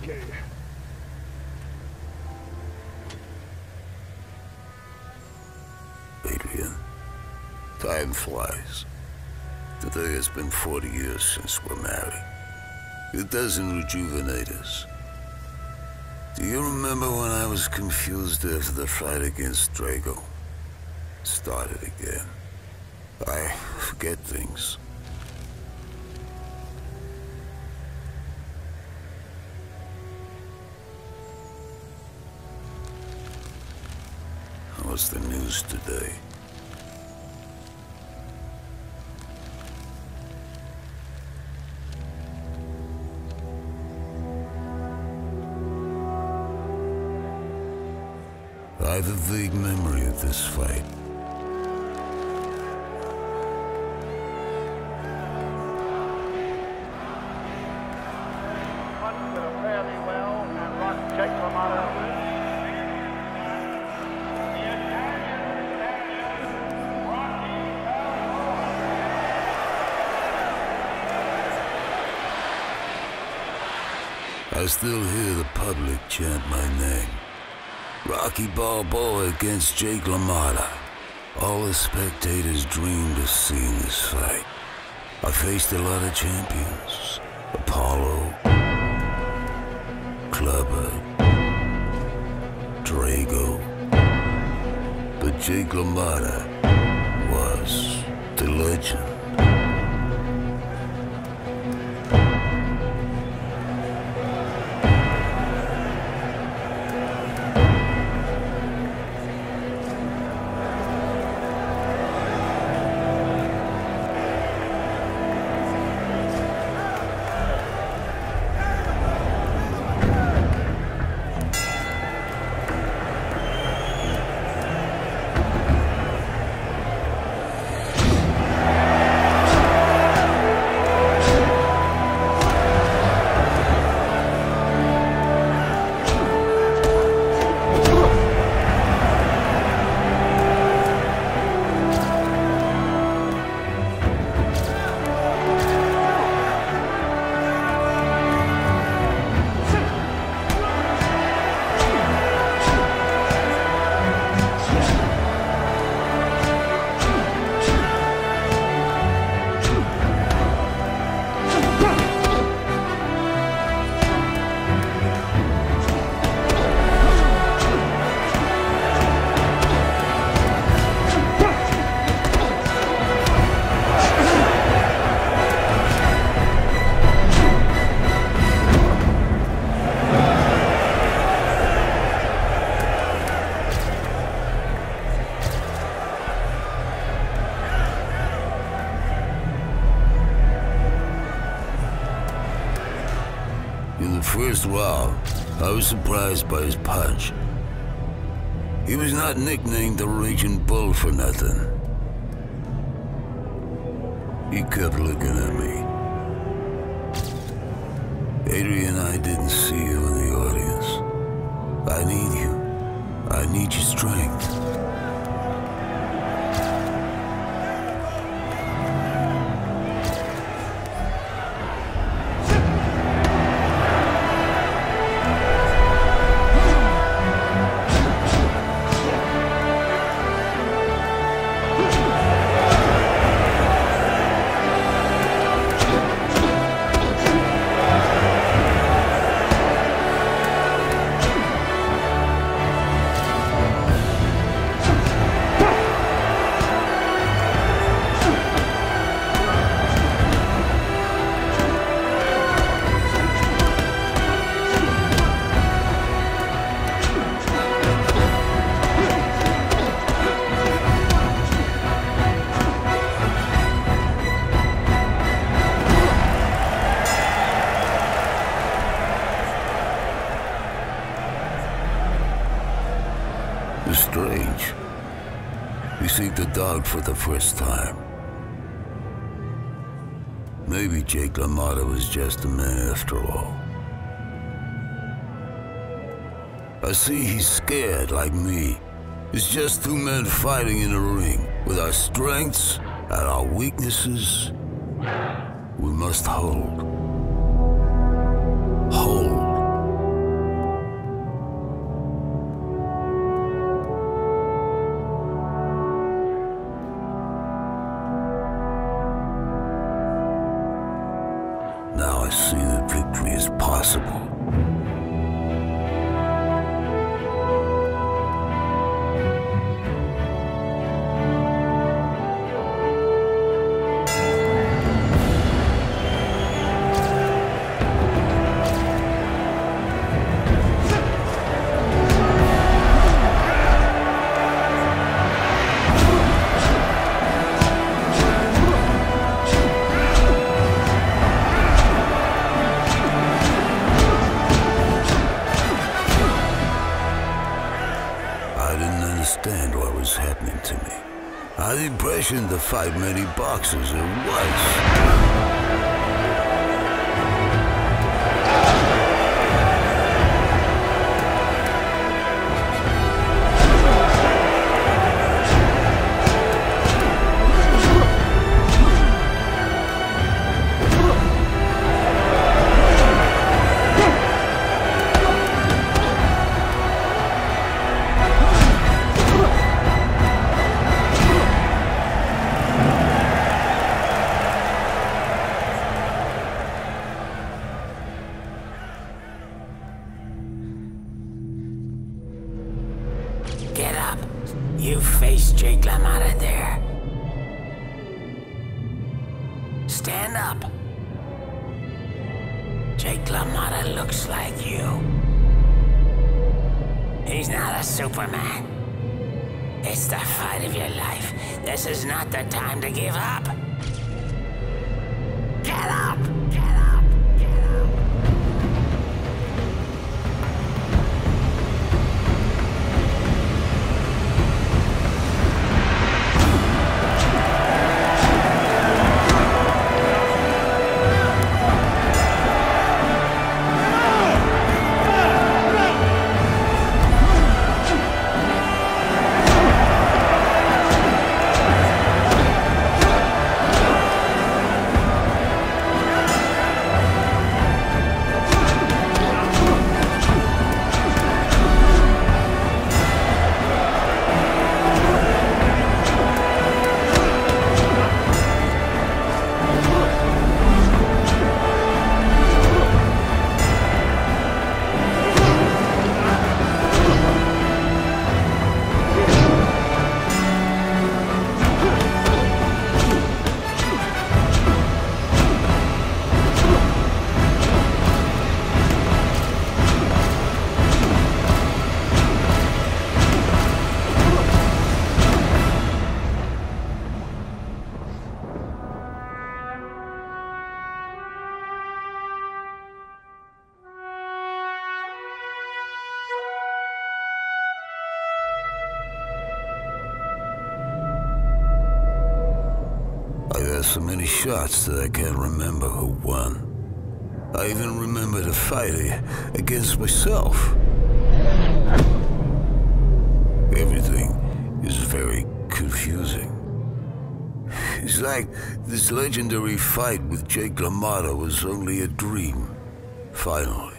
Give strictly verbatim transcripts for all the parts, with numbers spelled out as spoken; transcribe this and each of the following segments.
okay. Adrian, time flies. Today has been forty years since we're married. It doesn't rejuvenate us. Do you remember when I was confused after the fight against Drago? Started again. I forget things. What's the news today? I have a vague memory of this fight. Fairly well and run Jake LaMotta. I still hear the public chant my name. Rocky Balboa against Jake LaMotta. All the spectators dreamed of seeing this fight. I faced a lot of champions. Apollo, Clubber, Drago. But Jake LaMotta was the legend. In the first round, I was surprised by his punch. He was not nicknamed the Raging Bull for nothing. He kept looking at me. Adrian, I didn't see you in the audience. I need you. I need your strength. It's strange. You see the dog for the first time. Maybe Jake LaMotta was just a man after all. I see he's scared like me. It's just two men fighting in a ring. With our strengths and our weaknesses, we must hold. Hold. impossible. Understand what was happening to me. I had the impression to fight many boxers at once. Get up. You face Jake LaMotta there. Stand up. Jake LaMotta looks like you. He's not a Superman. It's the fight of your life. This is not the time to give up. Get up! Get up! Get up! I got so many shots that I can't remember who won. I even remember the fight against myself. Everything is very confusing. It's like this legendary fight with Jake LaMotta was only a dream, finally.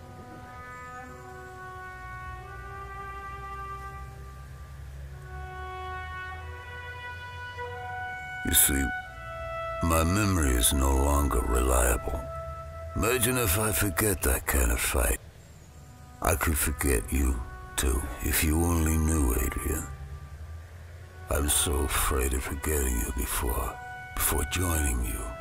You see, my memory is no longer reliable. Imagine if I forget that kind of fight. I could forget you, too, if you only knew, Adrian. I'm so afraid of forgetting you before, before joining you.